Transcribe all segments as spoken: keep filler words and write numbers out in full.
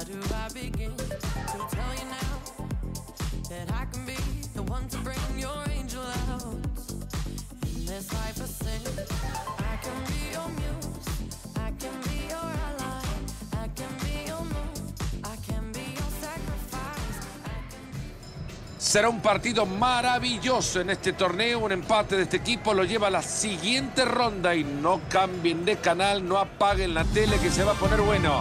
do I begin to tell you now that I can be the one to bring your angel out? In this life of sin, I can be your muse, I can be your ally, I can be your moon, I can be your sacrifice. Será un partido maravilloso en este torneo. Un empate de este equipo lo lleva a la siguiente ronda. Y no cambien de canal, no apaguen la tele, que se va a poner bueno.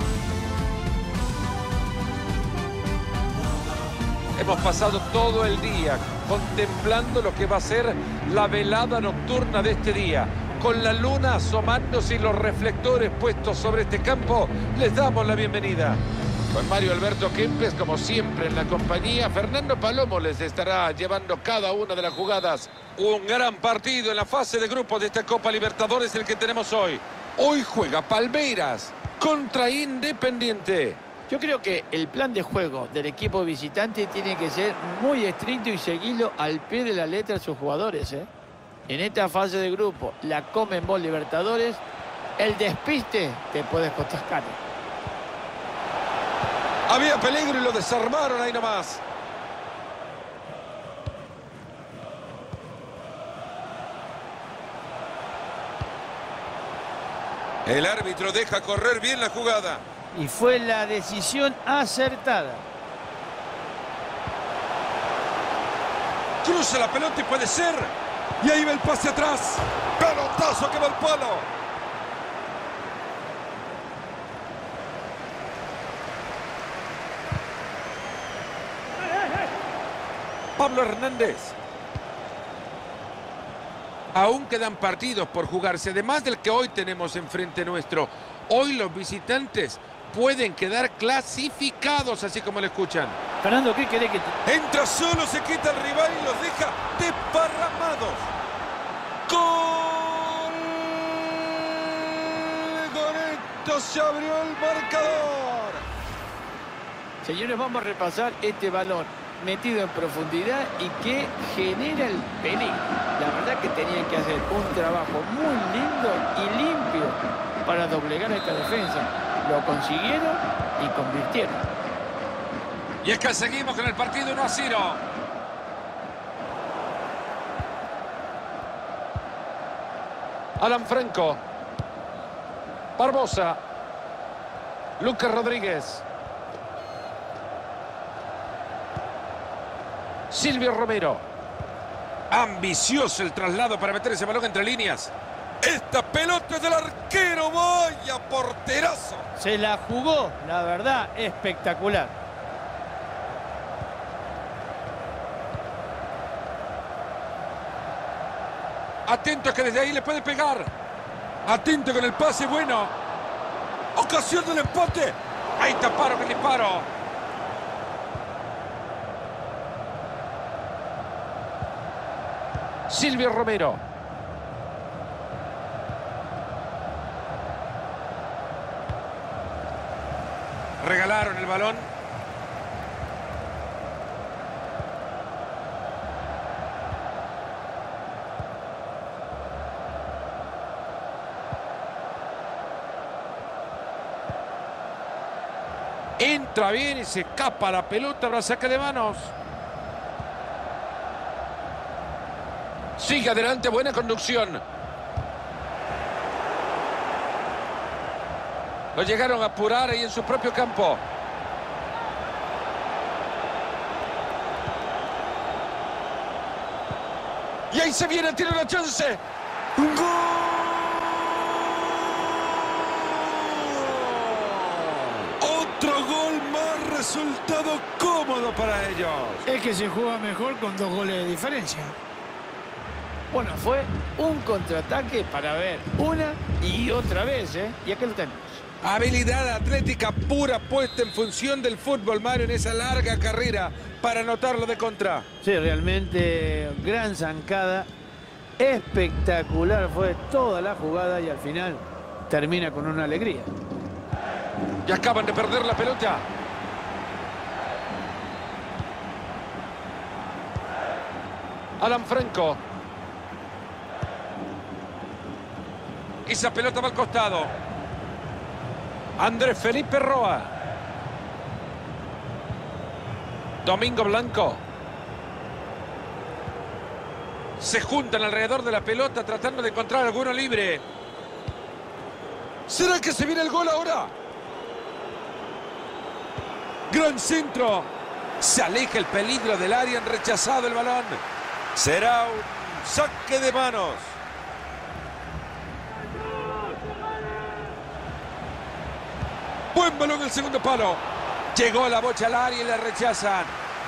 Hemos pasado todo el día contemplando lo que va a ser la velada nocturna de este día. Con la luna asomándose y los reflectores puestos sobre este campo, les damos la bienvenida. Con Mario Alberto Kempes, como siempre, en la compañía. Fernando Palomo les estará llevando cada una de las jugadas. Un gran partido en la fase de grupos de esta Copa Libertadores, el que tenemos hoy. Hoy juega Palmeiras contra Independiente. Yo creo que el plan de juego del equipo visitante tiene que ser muy estricto y seguirlo al pie de la letra de sus jugadores, ¿eh? En esta fase de grupo, la Conmebol Libertadores, el despiste te puede costar caro. Había peligro y lo desarmaron ahí nomás. El árbitro deja correr bien la jugada. Y fue la decisión acertada. Cruza la pelota y puede ser. Y ahí va el pase atrás. Pelotazo que va al palo. Pablo Hernández. Aún quedan partidos por jugarse, además del que hoy tenemos enfrente nuestro. Hoy los visitantes pueden quedar clasificados, así como lo escuchan. Fernando, ¿qué querés que te... Entra solo, se quita el rival y los deja desparramados. ¡Gol! Con esto se abrió el marcador. Señores, vamos a repasar este balón metido en profundidad y que genera el peligro. La verdad que tenían que hacer un trabajo muy lindo y limpio para doblegar a esta defensa. Lo consiguieron y convirtieron. Y es que seguimos con el partido uno a cero. Alan Franco. Barbosa. Lucas Rodríguez. Silvio Romero. Ambicioso el traslado para meter ese balón entre líneas. Esta pelota es del arquero. ¡Vaya porterazo! Se la jugó, la verdad, espectacular. Atento que desde ahí le puede pegar. Atento con el pase bueno. Ocasión del empate. Ahí taparon el disparo. Silvio Romero. Regalaron el balón. Entra bien y se escapa la pelota. Habrá saque de manos. Sigue adelante, buena conducción. Lo llegaron a apurar ahí en su propio campo. Y ahí se viene, tiene una chance. ¡Un gol! Otro gol más, resultado cómodo para ellos. Es que se juega mejor con dos goles de diferencia. Bueno, fue un contraataque para ver una y otra vez, ¿eh? Y acá lo tenemos. Habilidad atlética pura puesta en función del fútbol, Mario, en esa larga carrera para anotarlo de contra. Sí, realmente gran zancada. Espectacular fue toda la jugada y al final termina con una alegría. Y acaban de perder la pelota. Alan Franco. Esa pelota va al costado. Andrés Felipe Roa. Domingo Blanco. Se juntan alrededor de la pelota tratando de encontrar alguno libre. ¿Será que se viene el gol ahora? Gran centro. Se aleja el peligro del área, han rechazado el balón. Será un saque de manos. Buen balón el segundo palo. Llegó la bocha al área y la rechazan.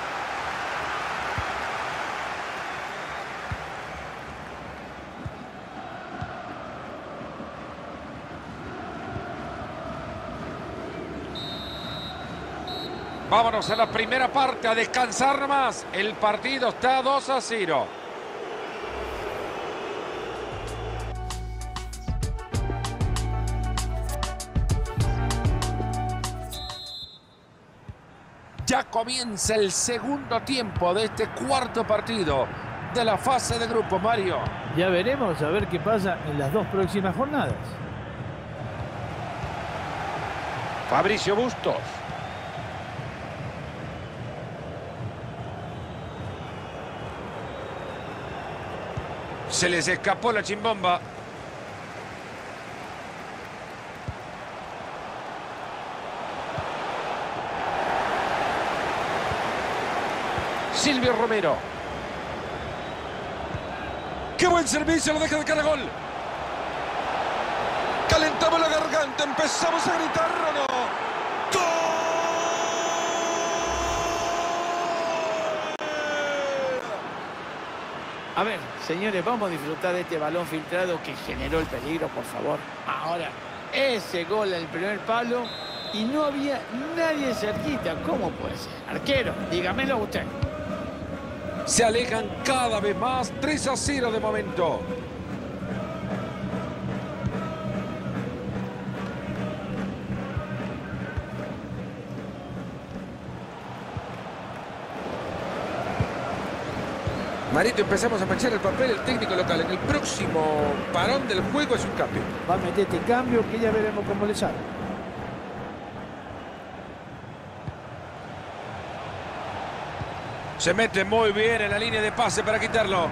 Vámonos a la primera parte, a descansar nomás. El partido está dos a cero. Ya comienza el segundo tiempo de este cuarto partido de la fase de grupo, Mario. Ya veremos a ver qué pasa en las dos próximas jornadas. Fabricio Bustos. Se les escapó la chimbomba. Silvio Romero. ¡Qué buen servicio! Lo deja de cara a gol. Calentamos la garganta. Empezamos a gritar, ¿o no? ¡Gol! A ver, señores, vamos a disfrutar de este balón filtrado que generó el peligro, por favor. Ahora, ese gol al primer palo y no había nadie cerquita. ¿Cómo puede ser? Arquero, dígamelo usted. Se alejan cada vez más. tres a cero de momento. Marito, empezamos a manchar el papel el técnico local. En el próximo parón del juego es un cambio. Va a meter este cambio que ya veremos cómo le sale. Se mete muy bien en la línea de pase para quitarlo.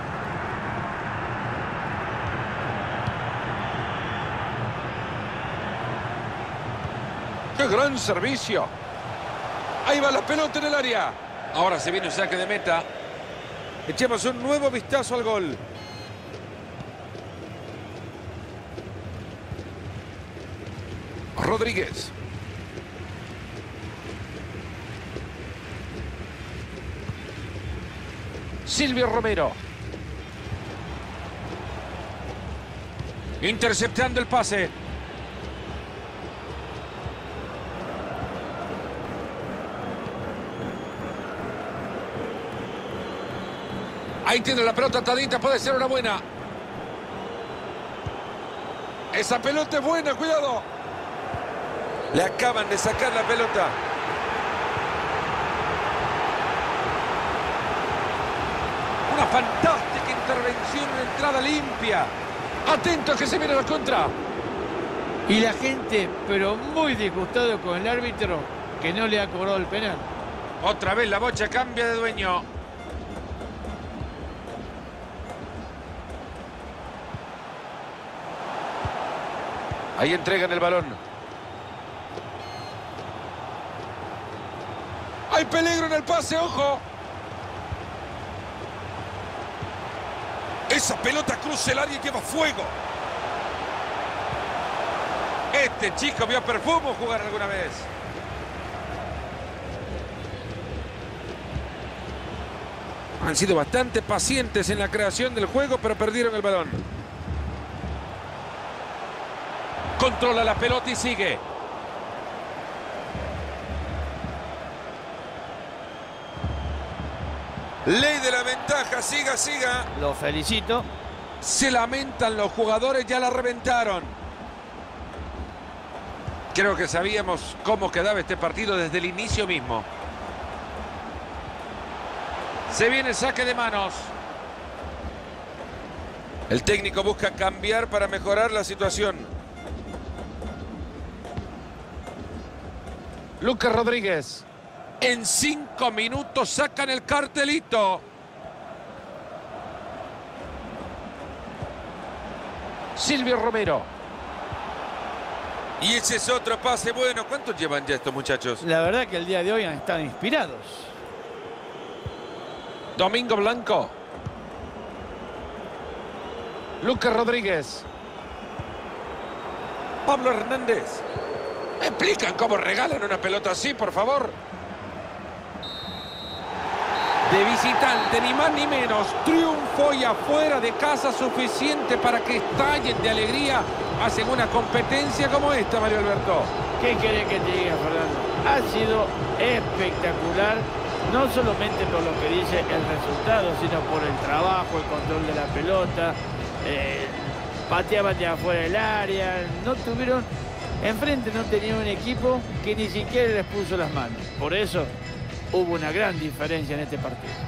¡Qué gran servicio! Ahí va la pelota en el área. Ahora se viene un saque de meta. Echemos un nuevo vistazo al gol. Rodríguez. Silvio Romero. Interceptando el pase. Ahí tiene la pelota atadita, puede ser una buena. Esa pelota es buena, cuidado. Le acaban de sacar la pelota. Una fantástica intervención, una entrada limpia. Atento que se viene la contra. Y la gente, pero muy disgustado con el árbitro, que no le ha cobrado el penal. Otra vez la bocha cambia de dueño. Ahí entregan el balón. Hay peligro en el pase, ojo. Esa pelota cruza el área y lleva fuego. Este chico vio a Perfumo jugar alguna vez. Han sido bastante pacientes en la creación del juego, pero perdieron el balón. Controla la pelota y sigue. Ley de la ventaja, siga, siga. Lo felicito. Se lamentan los jugadores, ya la reventaron. Creo que sabíamos cómo quedaba este partido desde el inicio mismo. Se viene el saque de manos. El técnico busca cambiar para mejorar la situación. Lucas Rodríguez. En cinco minutos sacan el cartelito. Silvio Romero. Y ese es otro pase bueno. ¿Cuántos llevan ya estos muchachos? La verdad que el día de hoy han estado inspirados. Domingo Blanco. Lucas Rodríguez. Pablo Hernández. ¿Me explican cómo regalan una pelota así, por favor? De visitante, ni más ni menos. Triunfo y afuera de casa suficiente para que estallen de alegría. Hacen una competencia como esta, Mario Alberto. ¿Qué querés que te diga, Fernando? Ha sido espectacular, no solamente por lo que dice el resultado, sino por el trabajo, el control de la pelota. Eh, pateaban de afuera del área, no tuvieron, enfrente no tenían un equipo que ni siquiera les puso las manos. Por eso hubo una gran diferencia en este partido.